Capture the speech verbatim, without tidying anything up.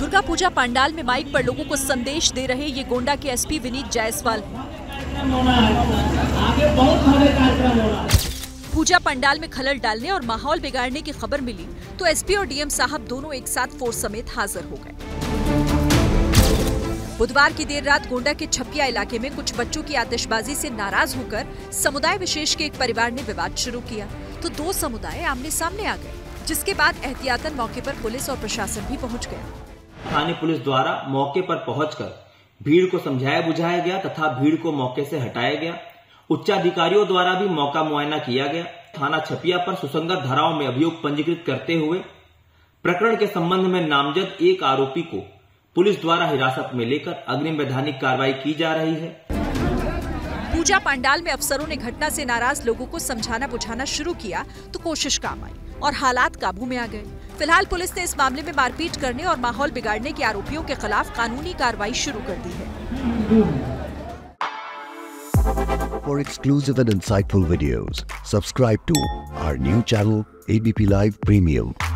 दुर्गा पूजा पंडाल में माइक पर लोगों को संदेश दे रहे ये गोंडा के एसपी विनीत जायसवाल हैं। पूजा पंडाल में खलल डालने और माहौल बिगाड़ने की खबर मिली तो एसपी और डीएम साहब दोनों एक साथ फोर्स समेत हाजिर हो गए। बुधवार की देर रात गोंडा के छपिया इलाके में कुछ बच्चों की आतिशबाजी से नाराज होकर समुदाय विशेष के एक परिवार ने विवाद शुरू किया तो दो समुदाय आमने सामने आ गए, जिसके बाद एहतियातन मौके पर पुलिस और प्रशासन भी पहुंच गया। थाने पुलिस द्वारा मौके पर पहुंचकर भीड़ को समझाया बुझाया गया तथा भीड़ को मौके से हटाया गया। उच्चाधिकारियों द्वारा भी मौका मुआयना किया गया। थाना छपिया पर सुसंगत धाराओं में अभियोग पंजीकृत करते हुए प्रकरण के संबंध में नामजद एक आरोपी को पुलिस द्वारा हिरासत में लेकर अग्रिम वैधानिक कार्रवाई की जा रही है। पूजा पंडाल में अफसरों ने घटना से नाराज लोगों को समझाना बुझाना शुरू किया तो कोशिश काम आई और हालात काबू में आ गए। फिलहाल पुलिस ने इस मामले में मारपीट करने और माहौल बिगाड़ने के आरोपियों के खिलाफ कानूनी कार्रवाई शुरू कर दी है। For exclusive and insightful videos, subscribe to our new channel A B P Live Premium.